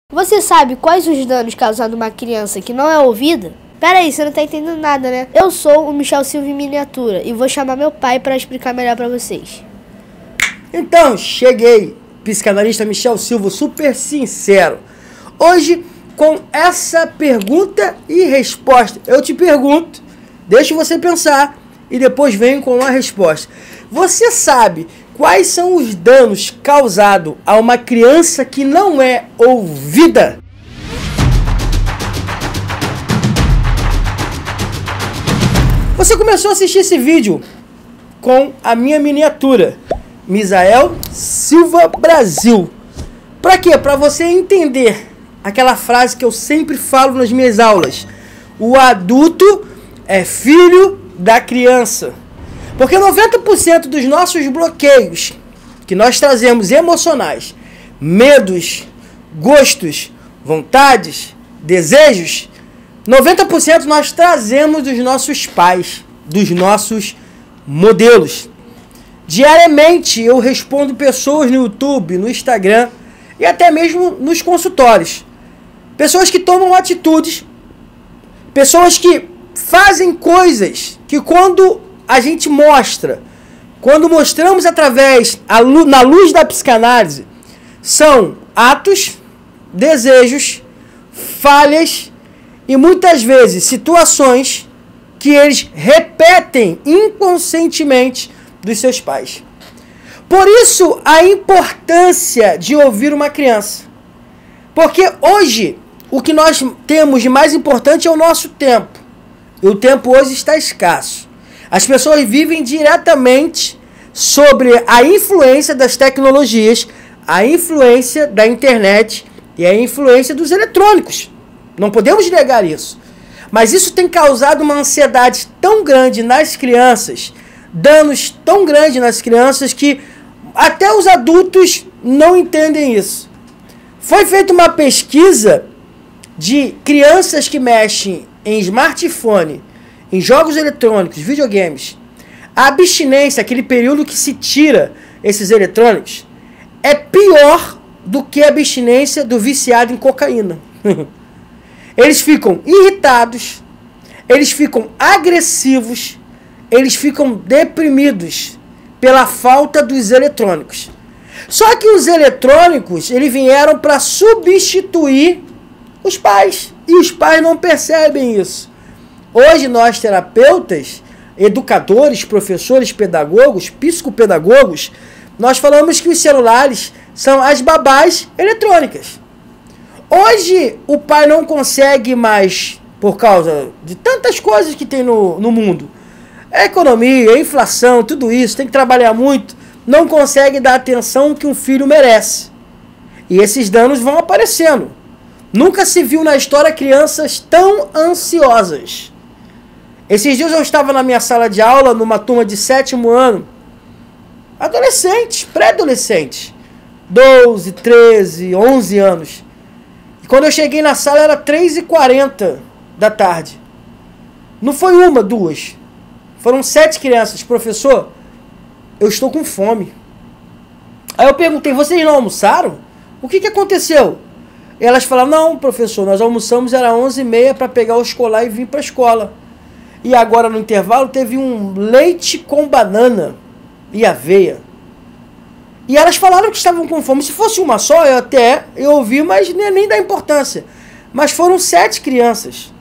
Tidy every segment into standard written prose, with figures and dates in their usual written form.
Você sabe quais os danos causados uma criança que não é ouvida? Pera aí, você não tá entendendo nada, né? Eu sou o Michel Silva em miniatura e vou chamar meu pai para explicar melhor para vocês. Então, cheguei, psicanalista Michel Silva, super sincero. Hoje, com essa pergunta e resposta, eu te pergunto, deixo você pensar e depois venho com a resposta. Você sabe quais são os danos causados a uma criança que não é ouvida? Você começou a assistir esse vídeo com a minha miniatura, Misael Silva Brasil. Para quê? Para você entender aquela frase que eu sempre falo nas minhas aulas. O adulto é filho da criança. Porque 90% dos nossos bloqueios que nós trazemos emocionais, medos, gostos, vontades, desejos, 90% nós trazemos dos nossos pais, dos nossos modelos. Diariamente eu respondo pessoas no YouTube, no Instagram e até mesmo nos consultórios. Pessoas que tomam atitudes, pessoas que fazem coisas que quando a gente mostra, quando mostramos através, na luz da psicanálise, são atos, desejos, falhas e muitas vezes situações que eles repetem inconscientemente dos seus pais. Por isso a importância de ouvir uma criança. Porque hoje o que nós temos de mais importante é o nosso tempo. E o tempo hoje está escasso. As pessoas vivem diretamente sobre a influência das tecnologias, a influência da internet e a influência dos eletrônicos. Não podemos negar isso. Mas isso tem causado uma ansiedade tão grande nas crianças, danos tão grandes nas crianças, que até os adultos não entendem isso. Foi feita uma pesquisa de crianças que mexem em smartphone, em jogos eletrônicos, videogames. A abstinência, aquele período que se tira esses eletrônicos, é pior do que a abstinência do viciado em cocaína. Eles ficam irritados, eles ficam agressivos, eles ficam deprimidos pela falta dos eletrônicos. Só que os eletrônicos, eles vieram para substituir os pais. E os pais não percebem isso. Hoje nós, terapeutas, educadores, professores, pedagogos, psicopedagogos, nós falamos que os celulares são as babás eletrônicas. Hoje o pai não consegue mais, por causa de tantas coisas que tem no mundo, a economia, a inflação, tudo isso, tem que trabalhar muito, não consegue dar a atenção que um filho merece. E esses danos vão aparecendo. Nunca se viu na história crianças tão ansiosas. Esses dias eu estava na minha sala de aula, numa turma de 7º ano, adolescentes, pré-adolescentes, 12, 13, 11 anos. E quando eu cheguei na sala era 3h40 da tarde. Não foi uma, duas. Foram 7 crianças. Professor, eu estou com fome. Aí eu perguntei, vocês não almoçaram? O que aconteceu? E elas falaram, não, professor, nós almoçamos, era 11h30 para pegar o escolar e vir para a escola. E agora no intervalo teve um leite com banana e aveia. E elas falaram que estavam com fome. Se fosse uma só, eu ouvi, mas nem dá importância. Mas foram 7 crianças.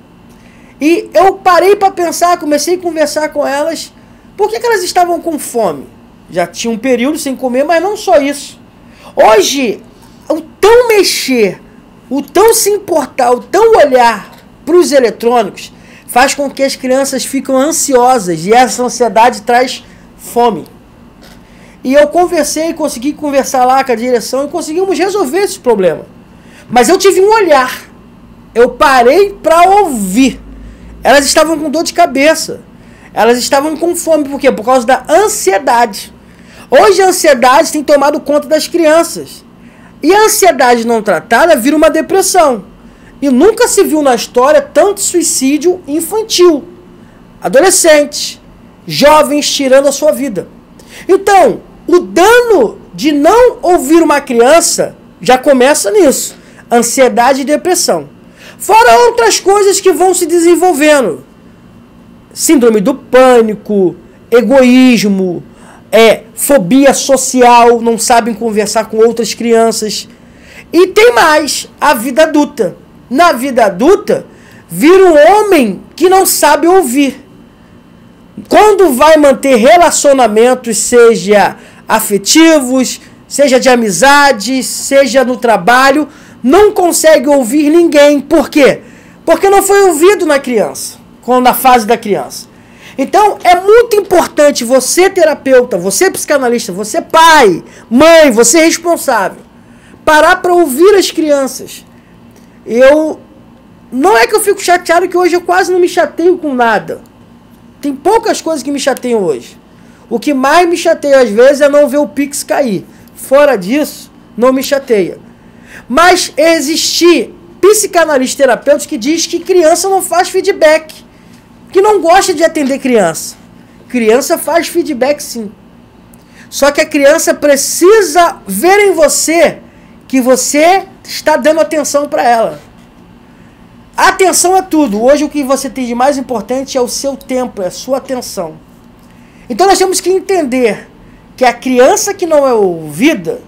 E eu parei para pensar, comecei a conversar com elas. Por que elas estavam com fome? Já tinha um período sem comer, mas não só isso. Hoje, o tão mexer, o tão se importar, o tão olhar para os eletrônicos faz com que as crianças fiquem ansiosas e essa ansiedade traz fome. E eu consegui conversar lá com a direção e conseguimos resolver esse problema. Mas eu tive um olhar, eu parei para ouvir. Elas estavam com dor de cabeça, elas estavam com fome, por quê? Por causa da ansiedade. Hoje a ansiedade tem tomado conta das crianças. E a ansiedade não tratada vira uma depressão. E nunca se viu na história tanto suicídio infantil. Adolescentes, jovens tirando a sua vida. Então, o dano de não ouvir uma criança já começa nisso. ansiedade e depressão. Fora outras coisas que vão se desenvolvendo. Síndrome do pânico, egoísmo, fobia social, não sabem conversar com outras crianças. E tem mais, a vida adulta. Na vida adulta, vira um homem que não sabe ouvir. Quando vai manter relacionamentos, seja afetivos, seja de amizade, seja no trabalho, não consegue ouvir ninguém. Por quê? Porque não foi ouvido na criança, na fase da criança. Então, é muito importante você, terapeuta, você, psicanalista, você, pai, mãe, você responsável, parar para ouvir as crianças. Não é que eu fico chateado, que hoje eu quase não me chateio com nada. Tem poucas coisas que me chateiam hoje. O que mais me chateia às vezes é não ver o Pix cair. Fora disso, não me chateia. Mas existir psicanalista terapeuta que diz que criança não faz feedback, que não gosta de atender criança. Criança faz feedback sim. Só que a criança precisa ver em você que você está dando atenção para ela. A atenção é tudo. Hoje o que você tem de mais importante é o seu tempo, é a sua atenção. Então nós temos que entender que a criança que não é ouvida,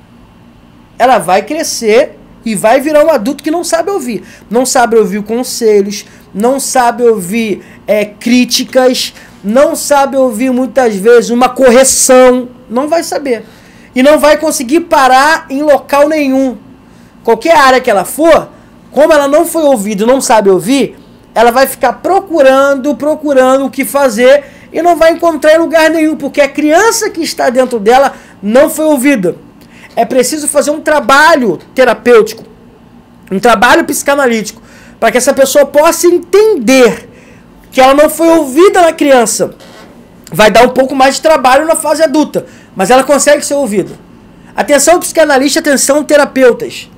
ela vai crescer e vai virar um adulto que não sabe ouvir. Não sabe ouvir conselhos, não sabe ouvir críticas, não sabe ouvir muitas vezes uma correção, não vai saber. E não vai conseguir parar em local nenhum. Qualquer área que ela for, como ela não foi ouvida e não sabe ouvir, ela vai ficar procurando o que fazer e não vai encontrar em lugar nenhum, porque a criança que está dentro dela não foi ouvida. É preciso fazer um trabalho terapêutico, um trabalho psicanalítico, para que essa pessoa possa entender que ela não foi ouvida na criança. Vai dar um pouco mais de trabalho na fase adulta, mas ela consegue ser ouvida. Atenção psicanalista, atenção terapeutas.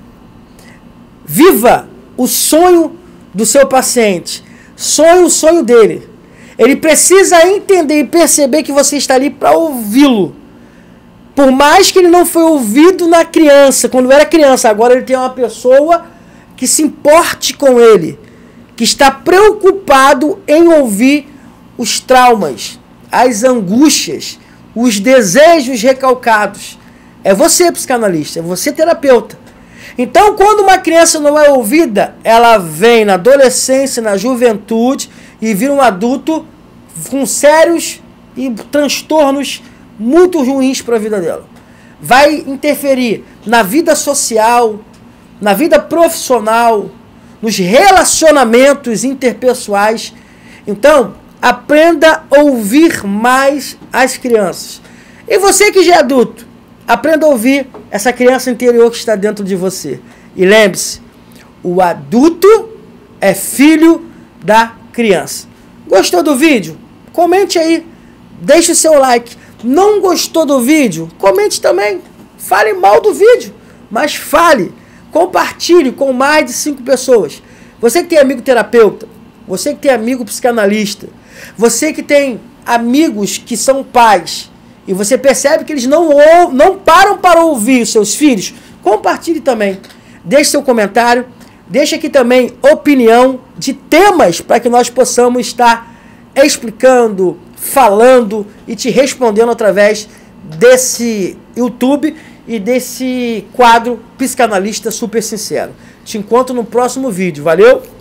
Viva o sonho do seu paciente. Sonhe o sonho dele. Ele precisa entender e perceber que você está ali para ouvi-lo. Por mais que ele não foi ouvido na criança, quando era criança, agora ele tem uma pessoa que se importe com ele, que está preocupado em ouvir os traumas, as angústias, os desejos recalcados. É você, psicanalista, é você, terapeuta. Então, quando uma criança não é ouvida, ela vem na adolescência, na juventude e vira um adulto com sérios e transtornos muito ruins para a vida dela. Vai interferir na vida social, na vida profissional, nos relacionamentos interpessoais. Então, aprenda a ouvir mais as crianças. E você que já é adulto, aprenda a ouvir essa criança interior que está dentro de você. E lembre-se, o adulto é filho da criança. Gostou do vídeo? Comente aí, deixe o seu like. Não gostou do vídeo? Comente também. Fale mal do vídeo, mas fale. Compartilhe com mais de 5 pessoas. Você que tem amigo terapeuta, você que tem amigo psicanalista, você que tem amigos que são pais e você percebe que eles não param para ouvir os seus filhos, compartilhe também. Deixe seu comentário, deixe aqui também opinião de temas para que nós possamos estar explicando, falando e te respondendo através desse YouTube e desse quadro Psicanalista Super Sincero. Te encontro no próximo vídeo. Valeu?